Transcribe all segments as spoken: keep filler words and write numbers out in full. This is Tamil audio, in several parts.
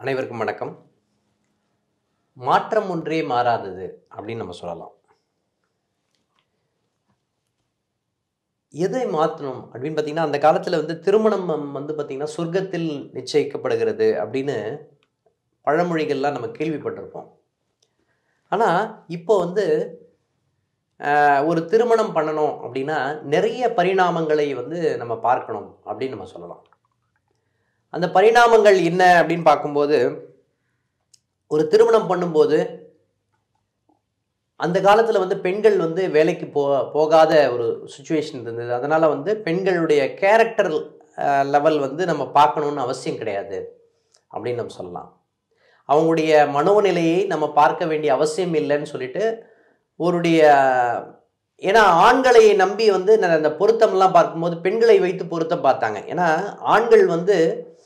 அனைவருக்கும் வணக்கம். மாற்றம் ஒன்றே மாறாதது அப்படின்னு நம்ம சொல்லலாம். எதை மாற்றணும் அப்படின்னு பார்த்தீங்கன்னா, அந்த காலத்தில் வந்து திருமணம் வந்து பார்த்தீங்கன்னா சொர்க்கத்தில் நிச்சயிக்கப்படுகிறது அப்படின்னு பழமொழிகள்லாம் நம்ம கேள்விப்பட்டிருப்போம். ஆனால் இப்போ வந்து ஒரு திருமணம் பண்ணணும் அப்படின்னா நிறைய பரிணாமங்களை வந்து நம்ம பார்க்கணும் அப்படின்னு நம்ம சொல்லலாம். அந்த பரிணாமங்கள் என்ன அப்படின்னு பார்க்கும்போது, ஒரு திருமணம் பண்ணும்போது அந்த காலத்தில் வந்து பெண்கள் வந்து வேலைக்கு போ போகாத ஒரு சுச்சுவேஷன் இருந்தது. அதனால் வந்து பெண்களுடைய கேரக்டர் லெவல் வந்து நம்ம பார்க்கணுன்னு அவசியம் கிடையாது அப்படின்னு நம்ம சொல்லலாம். அவங்களுடைய மனோநிலையை நம்ம பார்க்க வேண்டிய அவசியம் இல்லைன்னு சொல்லிட்டு ஒருடைய, ஏன்னா ஆண்களை நம்பி வந்து அந்த பொருத்தம்லாம் பார்க்கும்போது பெண்களை வைத்து பொருத்தம் பார்த்தாங்க. ஏன்னா ஆண்கள் வந்து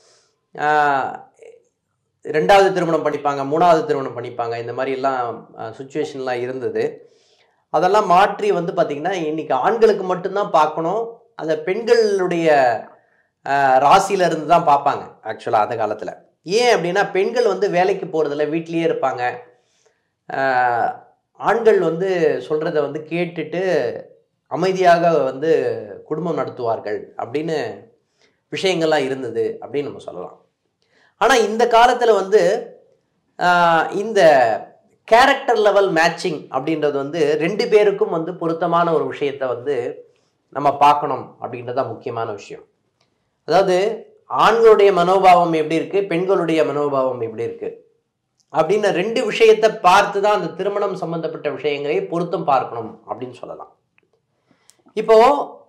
ரெண்டாவது திருமணம் பண்ணிப்பாங்க, மூணாவது திருமணம் பண்ணிப்பாங்க, இந்த மாதிரி எல்லாம் சுச்சுவேஷன்லாம் இருந்தது. அதெல்லாம் மாற்றி வந்து பார்த்திங்கன்னா இன்னைக்கு ஆண்களுக்கு மட்டும்தான் பார்க்கணும், அதை பெண்களுடைய ராசியில இருந்து தான் பார்ப்பாங்க ஆக்சுவலாக அந்த காலத்தில். ஏன் அப்படின்னா பெண்கள் வந்து வேலைக்கு போகிறதில்ல, வீட்லேயே இருப்பாங்க. ஆண்கள் வந்து சொல்கிறத வந்து கேட்டுட்டு அமைதியாக வந்து குடும்பம் நடத்துவார்கள் அப்படின்னு விஷயங்கள்லாம் இருந்தது அப்படின்னு நம்ம சொல்லலாம். ஆனால் இந்த காலத்தில் வந்து இந்த கேரக்டர் லெவல் மேட்சிங் அப்படின்றது வந்து ரெண்டு பேருக்கும் வந்து பொருத்தமான ஒரு விஷயத்தை வந்து நம்ம பார்க்கணும் அப்படின்றது தான் முக்கியமான விஷயம். அதாவது ஆண்களுடைய மனோபாவம் எப்படி இருக்குது, பெண்களுடைய மனோபாவம் எப்படி இருக்குது அப்படின்னு ரெண்டு விஷயத்தை பார்த்து தான் அந்த திருமணம் சம்பந்தப்பட்ட விஷயங்களை பொருத்தம் பார்க்கணும் அப்படின்னு சொல்லலாம். இப்போ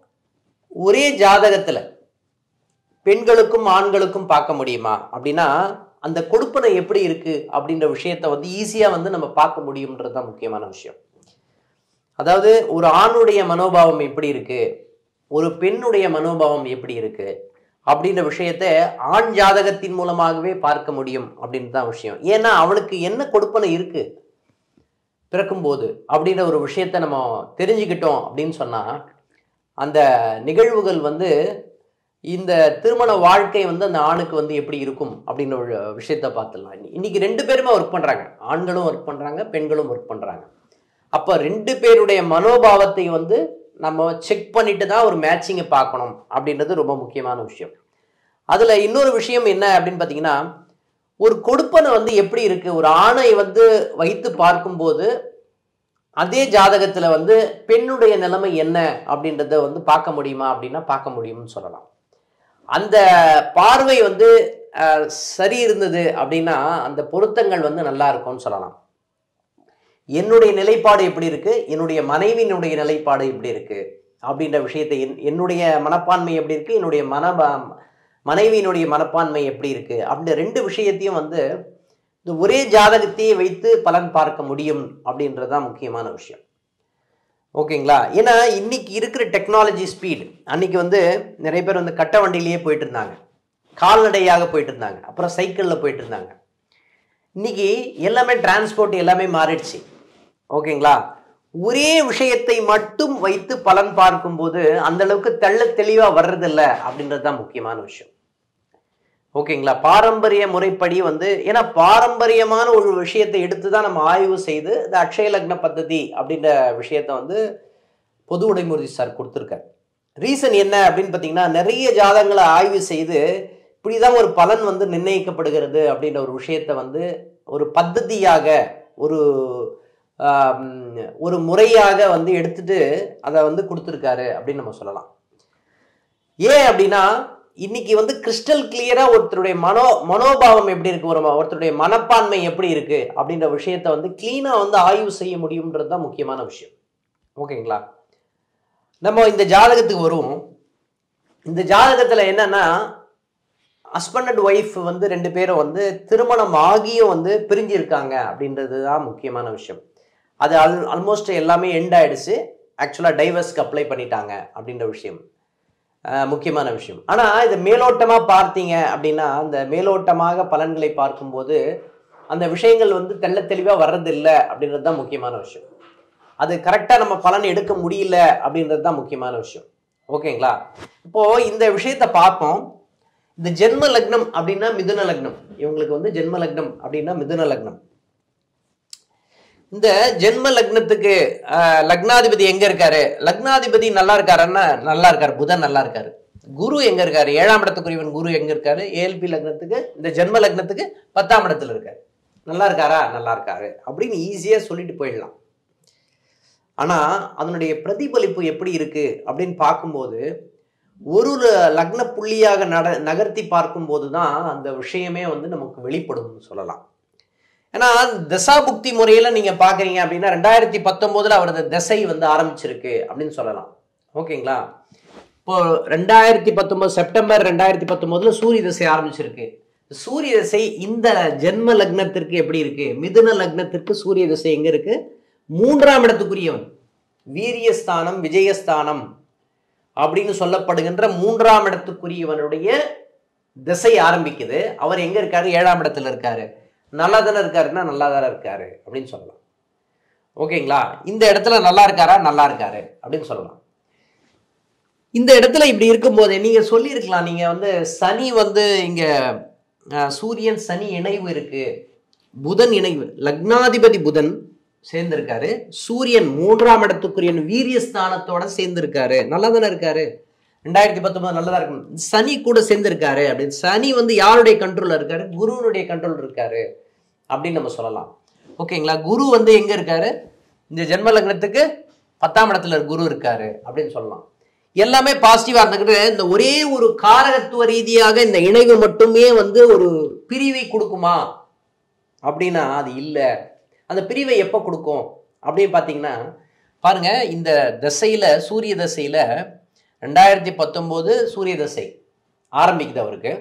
ஒரே ஜாதகத்தில் பெண்களுக்கும் ஆண்களுக்கும் பார்க்க முடியுமா அப்படின்னா அந்த கொடுப்பனை எப்படி இருக்கு அப்படின்ற விஷயத்த வந்து ஈஸியா வந்து நம்ம பார்க்க முடியும்ன்றது தான் முக்கியமான விஷயம். அதாவது ஒரு ஆணுடைய மனோபாவம் எப்படி இருக்கு, ஒரு பெண்ணுடைய மனோபாவம் எப்படி இருக்கு அப்படின்ற விஷயத்த ஆண் ஜாதகத்தின் மூலமாகவே பார்க்க முடியும் அப்படின்னு தான் விஷயம். ஏன்னா அவளுக்கு என்ன கொடுப்பனை இருக்கு பிறக்கும்போது அப்படின்ற ஒரு விஷயத்த நம்ம தெரிஞ்சுக்கிட்டோம் அப்படின்னு சொன்னா அந்த நிகழ்வுகள் வந்து இந்த திருமண வாழ்க்கை வந்து அந்த ஆணுக்கு வந்து எப்படி இருக்கும் அப்படின்ற ஒரு விஷயத்த பார்த்துடலாம். இன்னைக்கு ரெண்டு பேருமே ஒர்க் பண்றாங்க, ஆண்களும் ஒர்க் பண்றாங்க, பெண்களும் ஒர்க் பண்றாங்க. அப்போ ரெண்டு பேருடைய மனோபாவத்தை வந்து நம்ம செக் பண்ணிட்டு தான் ஒரு மேட்சிங்கை பார்க்கணும் அப்படின்றது ரொம்ப முக்கியமான விஷயம். அதுல இன்னொரு விஷயம் என்ன அப்படின்னு பார்த்தீங்கன்னா, ஒரு கொடுப்பனை வந்து எப்படி இருக்கு, ஒரு ஆணை வந்து வைத்து பார்க்கும்போது அதே ஜாதகத்துல வந்து பெண்ணுடைய நிலைமை என்ன அப்படின்றத வந்து பார்க்க முடியுமா அப்படின்னா பார்க்க முடியும்னு சொல்லலாம். அந்த பார்வை வந்து சரி இருந்தது அப்படின்னா அந்த பொருத்தங்கள் வந்து நல்லா இருக்கும்னு சொல்லலாம். என்னுடைய நிலைப்பாடு எப்படி இருக்கு, என்னுடைய மனைவியினுடைய நிலைப்பாடு எப்படி இருக்கு அப்படின்ற விஷயத்தை, என்னுடைய மனப்பான்மை எப்படி இருக்கு, என்னுடைய மன மனைவியினுடைய மனப்பான்மை எப்படி இருக்கு அப்படின்ற ரெண்டு விஷயத்தையும் வந்து இந்த ஒரே ஜாதகத்தையே வைத்து பலன் பார்க்க முடியும் அப்படின்றது தான் முக்கியமான விஷயம். ஓகேங்களா? ஏன்னா இன்னைக்கு இருக்கிற டெக்னாலஜி ஸ்பீடு, அன்னைக்கு வந்து நிறைய பேர் வந்து கட்ட வண்டியிலேயே போயிட்டு இருந்தாங்க, கால்நடையாக போயிட்டு இருந்தாங்க, அப்புறம் சைக்கிளில் போயிட்டு இருந்தாங்க. இன்னைக்கு எல்லாமே டிரான்ஸ்போர்ட் எல்லாமே மாறிடுச்சு. ஓகேங்களா? ஒரே விஷயத்தை மட்டும் வைத்து பலன் பார்க்கும்போது அந்த அளவுக்கு தெள்ள தெளிவாக வர்றதில்லை அப்படின்றது தான் முக்கியமான விஷயம். ஓகேங்களா? பாரம்பரிய முறைப்படி வந்து, ஏன்னா பாரம்பரியமான ஒரு விஷயத்தை எடுத்து தான் நம்ம ஆய்வு செய்து இந்த அக்ஷய லக்ன பத்ததி அப்படின்ற விஷயத்த வந்து பொதுவுடைமூர்த்தி சார் கொடுத்துருக்காரு. ரீசன் என்ன அப்படின்னு பார்த்தீங்கன்னா, நிறைய ஜாதகங்களை ஆய்வு செய்து இப்படிதான் ஒரு பலன் வந்து நிர்ணயிக்கப்படுகிறது அப்படின்ற ஒரு விஷயத்த வந்து ஒரு பத்ததியாக ஒரு ஒரு முறையாக வந்து எடுத்துட்டு அதை வந்து கொடுத்துருக்காரு அப்படின்னு நம்ம சொல்லலாம். ஏன் அப்படின்னா இன்னைக்கு வந்து கிறிஸ்டல் கிளியரா ஒருத்தருடைய மனோ மனோபாவம் எப்படி இருக்கு, ஒரு ஒருத்தருடைய மனப்பான்மை எப்படி இருக்கு அப்படின்ற விஷயத்த வந்து கிளீனா வந்து ஆய்வு செய்ய முடியும்ன்றது தான் முக்கியமான விஷயம். ஓகேங்களா? நம்ம இந்த ஜாதகத்துக்கு வருவோம். இந்த ஜாதகத்துல என்னன்னா ஹஸ்பண்ட் அண்ட் ஒய்ஃப் வந்து ரெண்டு பேரும் வந்து திருமணம் ஆகியும் வந்து பிரிஞ்சிருக்காங்க அப்படின்றது தான் முக்கியமான விஷயம். அது ஆல் ஆல்மோஸ்ட் எல்லாமே எண்ட் ஆயிடுச்சு. ஆக்சுவலா டைவர்ஸ்க்கு அப்ளை பண்ணிட்டாங்க அப்படின்ற விஷயம் முக்கியமான விஷயம். ஆனால் இது மேலோட்டமாக பார்த்தீங்க அப்படின்னா அந்த மேலோட்டமாக பலன்களை பார்க்கும்போது அந்த விஷயங்கள் வந்து தெள்ள தெளிவாக வர்றதில்லை அப்படின்றது தான் முக்கியமான விஷயம். அது கரெக்டாக நம்ம பலன் எடுக்க முடியல அப்படின்றது தான் முக்கியமான விஷயம். ஓகேங்களா? இப்போ இந்த விஷயத்த பார்ப்போம். இந்த ஜென்ம லக்னம் அப்படின்னா மிதுன லக்னம். இவங்களுக்கு வந்து ஜென்ம லக்னம் அப்படின்னா மிதுன லக்னம். இந்த ஜென்ம லக்னத்துக்கு லக்னாதிபதி எங்க இருக்காரு? லக்னாதிபதி நல்லா இருக்காருன்னா நல்லா இருக்காரு, புதன் நல்லா இருக்காரு. குரு எங்க இருக்காரு? ஏழாம் இடத்துக்குரியவன் குரு எங்க இருக்காரு? ஏஎல்பி லக்னத்துக்கு, இந்த ஜென்ம லக்னத்துக்கு பத்தாம் இடத்துல இருக்காரு. நல்லா இருக்காரா? நல்லா இருக்காரு அப்படின்னு ஈஸியா சொல்லிட்டு போயிடலாம். ஆனா அதனுடைய பிரதிபலிப்பு எப்படி இருக்கு அப்படின்னு பார்க்கும்போது, ஒரு லக்ன புள்ளியாக நட நகர்த்தி பார்க்கும்போது தான் அந்த விஷயமே வந்து நமக்கு வெளிப்படும்னு சொல்லலாம். ஏன்னா தசாபுக்தி முறையில நீங்க பாக்குறீங்க அப்படின்னா ரெண்டாயிரத்தி பத்தொன்பதுல அவரது தசை வந்து ஆரம்பிச்சிருக்கு அப்படின்னு சொல்லலாம். ஓகேங்களா? இப்போ ரெண்டாயிரத்தி பத்தொன்பது செப்டம்பர் ரெண்டாயிரத்தி பத்தொன்பதுல சூரிய தசை ஆரம்பிச்சிருக்கு. சூரிய தசை இந்த ஜென்ம லக்னத்திற்கு எப்படி இருக்கு? மிதுன லக்னத்திற்கு சூரிய தசை எங்க இருக்கு? மூன்றாம் இடத்துக்குரியவன், வீரியஸ்தானம் விஜயஸ்தானம் அப்படின்னு சொல்லப்படுகின்ற மூன்றாம் இடத்துக்குரியவனுடைய திசை ஆரம்பிக்குது. அவர் எங்க இருக்காரு? ஏழாம் இடத்துல இருக்காரு. நல்லா தானே இருக்காருன்னா நல்லா தானே இருக்காரு அப்படின்னு சொல்லலாம். ஓகேங்களா? இந்த இடத்துல நல்லா இருக்காரா? நல்லா இருக்காரு அப்படின்னு சொல்லலாம். இந்த இடத்துல இப்படி இருக்கும்போது நீங்க சொல்லியிருக்கலாம், நீங்க வந்து சனி வந்து இங்க சூரியன் சனி இணைவு இருக்கு, புதன் இணைவு, லக்னாதிபதி புதன் சேர்ந்திருக்காரு, சூரியன் மூன்றாம் இடத்துக்குரிய வீரியஸ்தானத்தோட சேர்ந்திருக்காரு, நல்லா தானே இருக்காரு, ரெண்டாயிரத்தி பத்தொன்பது நல்லதா இருக்கும். சனி கூட சேர்ந்திருக்காரு அப்படின்னு, சனி வந்து யாருடைய கண்ட்ரோல்ல இருக்காரு? குருவனுடைய கண்ட்ரோல் இருக்காரு அப்படின்னு நம்ம சொல்லலாம். ஓகேங்களா? குரு வந்து எங்க இருக்காரு? இந்த ஜென்ம லக்னத்துக்கு பத்தாம் இடத்துல குரு இருக்காரு அப்படின்னு சொல்லலாம். எல்லாமே பாசிட்டிவா இருந்துக்கிட்டு இந்த ஒரே ஒரு காரகத்துவ ரீதியாக இந்த இணைவு மட்டுமே வந்து ஒரு பிரிவை கொடுக்குமா அப்படின்னா அது இல்லை. அந்த பிரிவை எப்போ கொடுக்கும் அப்படின்னு பார்த்தீங்கன்னா பாருங்க, இந்த தசையில சூரிய தசையில ரெண்டாயிரத்தி பத்தொன்பது சூரிய தசை ஆரம்பிக்குது அவருக்கு.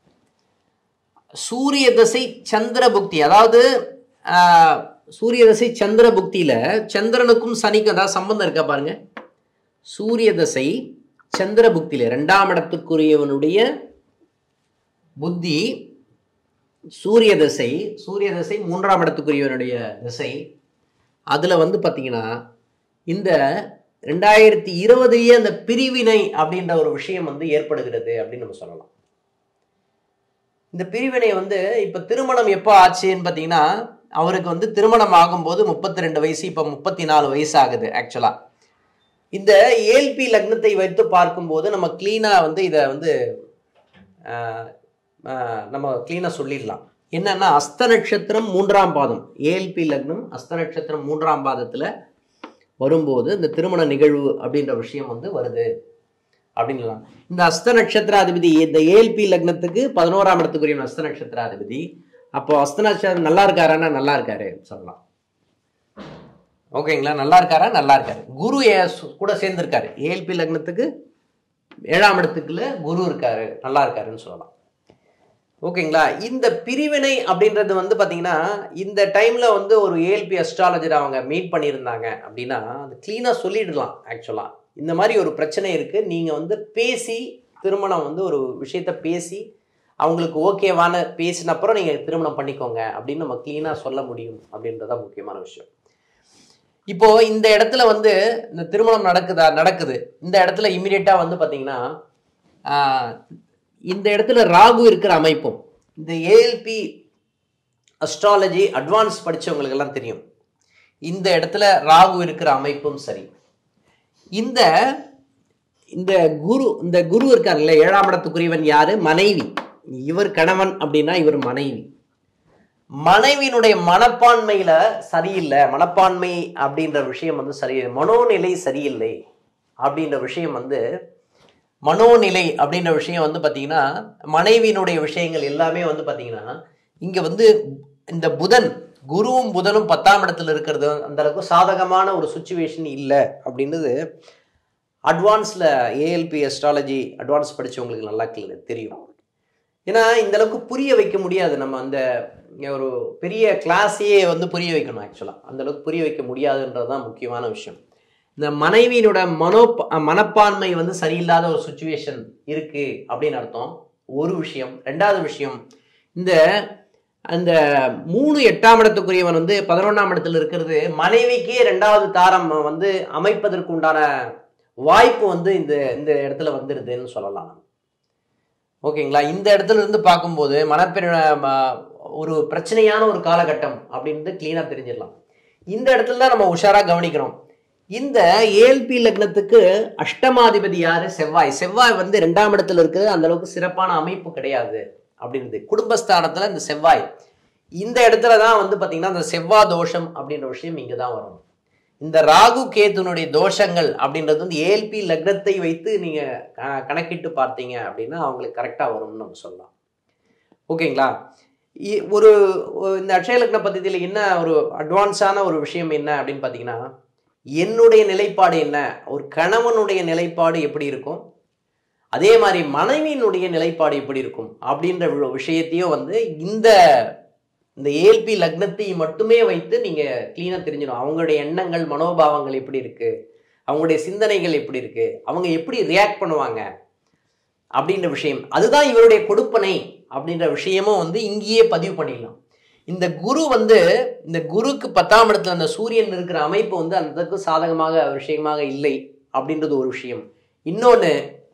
சூரிய தசை சந்திர புக்தி, அதாவது சூரிய தசை சந்திர புக்தியில சந்திரனுக்கும் சனிக்கும் அதாவது சம்பந்தம் இருக்கா பாருங்க. சூரிய தசை சந்திர புக்தியில இரண்டாம் இடத்துக்குரியவனுடைய புத்தி சூரிய தசை, சூரிய தசை மூன்றாம் இடத்துக்குரியவனுடைய திசை. அதுல வந்து பாத்தீங்கன்னா இந்த ரெண்டாயிரத்தி இருபதுலயே அந்த பிரிவினை அப்படின்ற ஒரு விஷயம் வந்து ஏற்படுகிறது அப்படின்னு நம்ம சொல்லலாம். இந்த பிரிவினை வந்து இப்ப திருமணம் எப்போ ஆச்சுன்னு பாத்தீங்கன்னா அவருக்கு வந்து திருமணம் ஆகும்போது முப்பத்தி ரெண்டு வயசு, இப்ப முப்பத்தி நாலு வயசு ஆகுது. ஆக்சுவலா இந்த ஏஎல்பி லக்னத்தை வைத்து பார்க்கும்போது நம்ம கிளீனா வந்து இதை வந்து நம்ம கிளீனா சொல்லிடலாம். என்னன்னா அஸ்த நட்சத்திரம் மூன்றாம் பாதம், ஏஎல்பி லக்னம் அஸ்த நட்சத்திரம் மூன்றாம் பாதத்துல வரும்போது இந்த திருமண நிகழ்வு அப்படின்ற விஷயம் வந்து வருது அப்படின்னு. இந்த அஸ்த நட்சத்திராதிபதி இந்த ஏஎல்பி லக்னத்துக்கு பதினோராம் இடத்துக்குரிய அஸ்த நட்சத்திராதிபதி. அப்போ அஸ்த நட்சத்திரம் நல்லா இருக்காரான்னா நல்லா இருக்காரு சொல்லலாம். ஓகேங்களா? நல்லா இருக்காரா? நல்லா இருக்காரு. குரு கூட சேர்ந்திருக்காரு. ஏஎல்பி லக்னத்துக்கு ஏழாம் இடத்துக்குள்ள குரு இருக்காரு, நல்லா இருக்காருன்னு சொல்லலாம். ஓகேங்களா? இந்த பிரிவினை அப்படின்றது வந்து பாத்தீங்கன்னா இந்த டைம்ல வந்து ஒரு ஏஎல்பி அஸ்ட்ராலஜர் அவங்க மீட் பண்ணியிருந்தாங்க அப்படின்னா அது கிளீனா சொல்லிடலாம். ஆக்சுவலா இந்த மாதிரி ஒரு பிரச்சனை இருக்கு, நீங்க வந்து பேசி திருமணம் வந்து ஒரு விஷயத்த பேசி அவங்களுக்கு ஓகேவான பேசின அப்புறம் நீங்க திருமணம் பண்ணிக்கோங்க அப்படின்னு நம்ம கிளீனா சொல்ல முடியும் அப்படின்றத முக்கியமான விஷயம். இப்போ இந்த இடத்துல வந்து இந்த திருமணம் நடக்குதா? நடக்குது. இந்த இடத்துல இமிடியேட்டா வந்து பாத்தீங்கன்னா இந்த இடத்துல ராகு இருக்கிற அமைப்பும், இந்த ஏஎல்பி அஸ்ட்ராலஜி அட்வான்ஸ் படிச்சவங்களுக்கு எல்லாம் தெரியும், இந்த இடத்துல ராகு இருக்கிற அமைப்பும் சரி. இந்த இந்த குரு இந்த குரு இருக்காருல்ல ஏழாம் இடத்துக்குரியவன் யாரு? மனைவி. இவர் கணவன் அப்படின்னா இவர் மனைவி. மனைவியினுடைய மனப்பான்மையில சரியில்லை, மனப்பான்மை அப்படின்ற விஷயம் வந்து சரியில்லை, மனோநிலை சரியில்லை அப்படின்ற விஷயம் வந்து மனோநிலை அப்படின்ற விஷயம் வந்து பாத்தீங்கன்னா மனைவியினுடைய விஷயங்கள் எல்லாமே வந்து பாத்தீங்கன்னா இங்க வந்து இந்த புதன் குருவும் புதனும் பத்தாம் இடத்துல இருக்கிறது அந்த அளவுக்கு சாதகமான ஒரு சுச்சுவேஷன் இல்லை அப்படின்றது அட்வான்ஸ்ல ஏஎல்பி அஸ்ட்ராலஜி அட்வான்ஸ் படிச்சவங்களுக்கு நல்லா தெரியும். ஏன்னா இந்த அளவுக்கு புரிய வைக்க முடியாது, நம்ம அந்த ஒரு பெரிய கிளாஸையே வந்து புரிய வைக்கணும். ஆக்சுவலா அந்த அளவுக்கு புரிய வைக்க முடியாதுன்றதுதான் முக்கியமான விஷயம். இந்த மனைவியினோட மனோ மனப்பான்மை வந்து சரியில்லாத ஒரு சுச்சுவேஷன் இருக்கு அப்படின்னு அர்த்தம் ஒரு விஷயம். ரெண்டாவது விஷயம், இந்த அந்த மூணு எட்டாம் இடத்துக்குரியவன் வந்து பதினொன்றாம் இடத்துல இருக்கிறது மனைவிக்கே ரெண்டாவது தாரம் வந்து அமைப்பதற்கு உண்டான வாய்ப்பு வந்து இந்த இந்த இடத்துல வந்துருதுன்னு சொல்லலாம். ஓகேங்களா? இந்த இடத்துல இருந்து பார்க்கும்போது மனப்பெரு ஒரு பிரச்சனையான ஒரு காலகட்டம் அப்படின்னு கிளீனா தெரிஞ்சிடலாம். இந்த இடத்துல தான் நம்ம உஷாரா கவனிக்கிறோம். இந்த ஏஎல்பி லக்னத்துக்கு அஷ்டமாதிபதி யாரு? செவ்வாய். செவ்வாய் வந்து ரெண்டாம் இடத்துல இருக்குது, அந்த அளவுக்கு சிறப்பான அமைப்பு கிடையாது அப்படின்றது. குடும்பஸ்தானத்துல இந்த செவ்வாய் இந்த இடத்துல தான் வந்து பாத்தீங்கன்னா இந்த செவ்வாய் தோஷம் அப்படின்ற விஷயம் இங்க தான் வரும். இந்த ராகு கேதுனுடைய தோஷங்கள் அப்படின்றது வந்து ஏஎல்பி லக்னத்தை வைத்து நீங்க கணக்கிட்டு பார்த்தீங்க அப்படின்னா அவங்களுக்கு கரெக்டா வரும்னு நம்ம சொல்லலாம். ஓகேங்களா? ஒரு இந்த அக்ஷய லக்ன பத்தியில என்ன ஒரு அட்வான்ஸான ஒரு விஷயம் என்ன அப்படின்னு பாத்தீங்கன்னா, என்னுடைய நிலைப்பாடு என்ன, ஒரு கணவனுடைய நிலைப்பாடு எப்படி இருக்கும், அதே மாதிரி மனைவியினுடைய நிலைப்பாடு எப்படி இருக்கும் அப்படின்ற விஷயத்தையும் வந்து இந்த இந்த ஏஎல்பி லக்னத்தை மட்டுமே வைத்து நீங்க கிளீனா தெரிஞ்சிடும். அவங்களுடைய எண்ணங்கள் மனோபாவங்கள் எப்படி இருக்கு, அவங்களுடைய சிந்தனைகள் எப்படி இருக்கு, அவங்க எப்படி ரியாக்ட் பண்ணுவாங்க அப்படின்ற விஷயம். அதுதான் இவருடைய கொடுப்பனை அப்படின்ற விஷயமும் வந்து இங்கேயே பதிவு பண்ணிடலாம். இந்த குரு வந்து இந்த குருக்கு பத்தாம் இடத்துல அந்த சூரியன் இருக்கிற அமைப்பு வந்து அந்த சாதகமாக விஷயமாக இல்லை அப்படின்றது ஒரு விஷயம். இன்னொன்னு,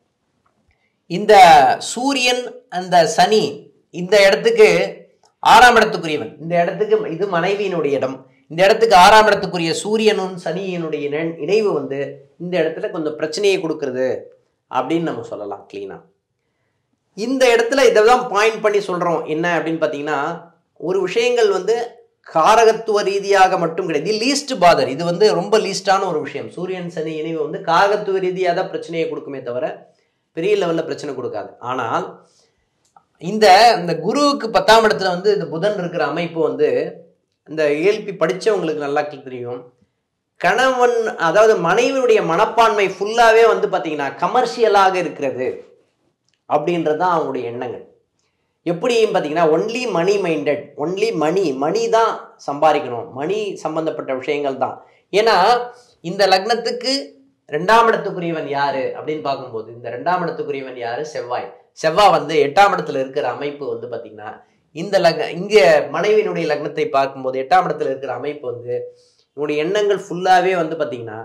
இந்த சூரியன் அந்த சனி இந்த இடத்துக்கு ஆறாம் இடத்துக்குரியவன், இந்த இடத்துக்கு இது மனைவியினுடைய இடம், இந்த இடத்துக்கு ஆறாம் இடத்துக்குரிய சூரியனும் சனியினுடைய இணைவு வந்து இந்த இடத்துல கொஞ்சம் பிரச்சனையை கொடுக்கறது அப்படின்னு நம்ம சொல்லலாம் கிளீனா. இந்த இடத்துல இதைதான் பாயிண்ட் பண்ணி சொல்றோம் என்ன அப்படின்னு பாத்தீங்கன்னா, ஒரு விஷயங்கள் வந்து காரகத்துவ ரீதியாக மட்டும் கிடையாது. லீஸ்ட் பாதர், இது வந்து ரொம்ப லீஸ்டான ஒரு விஷயம். சூரியன் சனி இணைவு வந்து காரகத்துவ ரீதியாக தான் பிரச்சனையை கொடுக்குமே தவிர பெரிய லெவல்ல பிரச்சனை கொடுக்காது. ஆனால் இந்த இந்த குருவுக்கு பத்தாம் இடத்துல வந்து இந்த புதன் இருக்கிற அமைப்பு வந்து இந்த ஏஎல்பி படிச்சவங்களுக்கு நல்லா தெரியும். கணவன் அதாவது மனைவியுடைய மனப்பான்மை ஃபுல்லாவே வந்து பாத்தீங்கன்னா கமர்ஷியலாக இருக்கிறது அப்படின்றதுதான் அவங்களுடைய எண்ணங்கள். எப்படியும் பார்த்தீங்கன்னா only money minded, only money money தான் சம்பாதிக்கணும், மணி சம்பந்தப்பட்ட விஷயங்கள் தான். ஏன்னா இந்த லக்னத்துக்கு ரெண்டாம் இடத்துக்குரியவன் யாரு அப்படின்னு பார்க்கும்போது இந்த ரெண்டாம் இடத்துக்குரியவன் யாரு? செவ்வாய். செவ்வாய் வந்து எட்டாம் இடத்துல இருக்கிற அமைப்பு வந்து பார்த்தீங்கன்னா இந்த லக்ன இங்க மனைவியினுடைய லக்னத்தை பார்க்கும்போது எட்டாம் இடத்துல இருக்கிற அமைப்பு வந்து உங்களுடைய எண்ணங்கள் ஃபுல்லாவே வந்து பார்த்தீங்கன்னா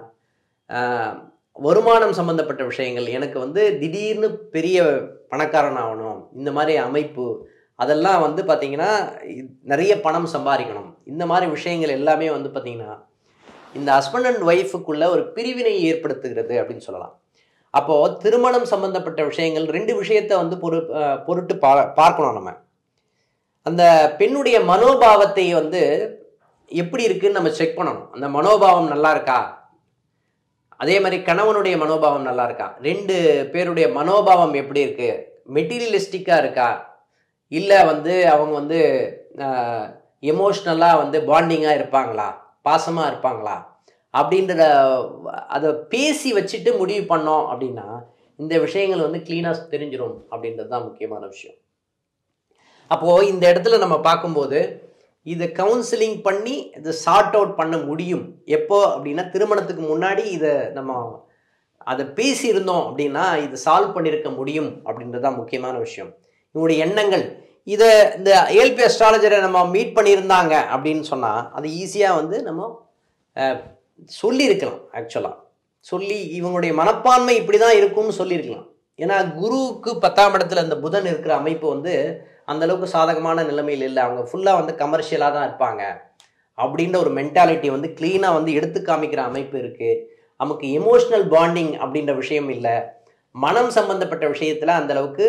வருமானம் சம்பந்தப்பட்ட விஷயங்கள், எனக்கு வந்து திடீர்னு பெரிய பணக்காரன் ஆகணும், இந்த மாதிரி அமைப்பு, அதெல்லாம் வந்து பார்த்தீங்கன்னா நிறைய பணம் சம்பாதிக்கணும், இந்த மாதிரி விஷயங்கள் எல்லாமே வந்து பார்த்தீங்கன்னா இந்த ஹஸ்பண்ட் அண்ட் ஒய்ஃபுக்குள்ள ஒரு பிரிவினை ஏற்படுத்துகிறது அப்படின்னு சொல்லலாம். அப்போ திருமணம் சம்பந்தப்பட்ட விஷயங்கள் ரெண்டு விஷயத்த வந்து பொரு பொருட்டு பா பார்க்கணும் நம்ம. அந்த பெண்ணுடைய மனோபாவத்தை வந்து எப்படி இருக்குன்னு நம்ம செக் பண்ணணும். அந்த மனோபாவம் நல்லா இருக்கா, அதே மாதிரி கணவனுடைய மனோபாவம் நல்லா இருக்கா, ரெண்டு பேருடைய மனோபாவம் எப்படி இருக்கு, மெட்டீரியலிஸ்டிக்கா இருக்கா, இல்லை வந்து அவங்க வந்து எமோஷ்னலா வந்து பாண்டிங்கா இருப்பாங்களா, பாசமா இருப்பாங்களா அப்படின்ற அதை பேசி வச்சுட்டு முடிவு பண்ணோம் அப்படின்னா இந்த விஷயங்கள் வந்து கிளீனா தெரிஞ்சிடும் அப்படின்றது தான் முக்கியமான விஷயம். அப்போ இந்த இடத்துல நம்ம பார்க்கும்போது இதை கவுன்சிலிங் பண்ணி இதை சார்ட் அவுட் பண்ண முடியும். எப்போ அப்படின்னா திருமணத்துக்கு முன்னாடி இதை நம்ம அதை பேசியிருந்தோம் அப்படின்னா இதை சால்வ் பண்ணியிருக்க முடியும் அப்படின்றது தான் முக்கியமான விஷயம். இவங்களுடைய எண்ணங்கள் இதை இந்த ஏஎல்பி அஸ்ட்ராலஜரை நம்ம மீட் பண்ணியிருந்தாங்க அப்படின்னு சொன்னால் அது ஈஸியாக வந்து நம்ம சொல்லியிருக்கலாம். ஆக்சுவலாக சொல்லி இவங்களுடைய மனப்பான்மை இப்படி தான் இருக்கும்னு சொல்லியிருக்கலாம். ஏன்னா குருவுக்கு பத்தாம் இடத்துல இந்த புதன் இருக்கிற அமைப்பு வந்து அந்த அளவுக்கு சாதகமான நிலைமையில் இல்லை, அவங்க ஃபுல்லாக வந்து கமர்ஷியலாக தான் இருப்பாங்க அப்படின்ற ஒரு மென்டாலிட்டி வந்து கிளீனாக வந்து எடுத்து காமிக்கிற அமைப்பு இருக்குது. நமக்கு எமோஷ்னல் பாண்டிங் அப்படின்ற விஷயம் இல்லை, மனம் சம்பந்தப்பட்ட விஷயத்தில் அந்த அளவுக்கு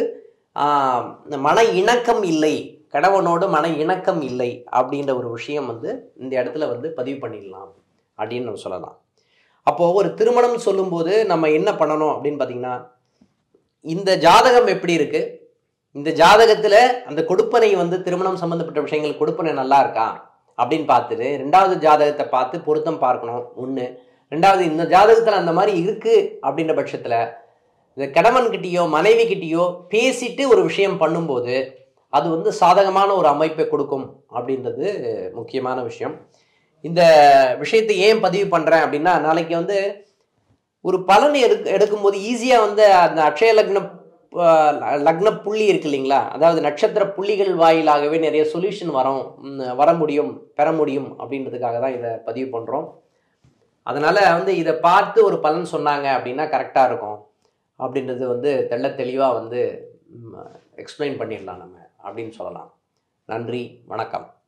மன இணக்கம் இல்லை, கணவனோடு மன இணக்கம் இல்லை அப்படின்ற ஒரு விஷயம் வந்து இந்த இடத்துல வந்து பதிவு பண்ணிடலாம் அப்படின்னு நம்ம சொல்லலாம். அப்போது ஒரு திருமணம் சொல்லும்போது நம்ம என்ன பண்ணணும் அப்படின்னு பார்த்தீங்கன்னா, இந்த ஜாதகம் எப்படி இருக்குது, இந்த ஜாதகத்தில் அந்த கொடுப்பனை வந்து திருமணம் சம்மந்தப்பட்ட விஷயங்கள் கொடுப்பனை நல்லா இருக்கா அப்படின்னு பார்த்துட்டு ரெண்டாவது ஜாதகத்தை பார்த்து பொருத்தம் பார்க்கணும் ஒன்று. ரெண்டாவது இந்த ஜாதகத்தில் அந்த மாதிரி இருக்குது அப்படின்ற பட்சத்தில் இந்த கணவன்கிட்டயோ மனைவி கிட்டேயோ பேசிட்டு ஒரு விஷயம் பண்ணும்போது அது வந்து சாதகமான ஒரு அமைப்பை கொடுக்கும் அப்படின்றது முக்கியமான விஷயம். இந்த விஷயத்தை ஏன் பதிவு பண்ணுறேன் அப்படின்னா, நாளைக்கு வந்து ஒரு பலன் எடு எடுக்கும்போது ஈஸியாக வந்து அந்த அக்ஷய லக்ன லக்ன புள்ளி இருக்கு இல்லைங்களா, அதாவது நட்சத்திர புள்ளிகள் வாயிலாகவே நிறைய சொல்யூஷன் வரும் வர முடியும் பெற முடியும் அப்படின்றதுக்காக தான் இதை பதிவு பண்ணுறோம். அதனால் வந்து இதை பார்த்து ஒரு பலன் சொன்னாங்க அப்படின்னா கரெக்டாக இருக்கும் அப்படின்றது வந்து தெள்ள தெளிவாக வந்து எக்ஸ்பிளைன் பண்ணிடலாம் நம்ம அப்படின்னு சொல்லலாம். நன்றி, வணக்கம்.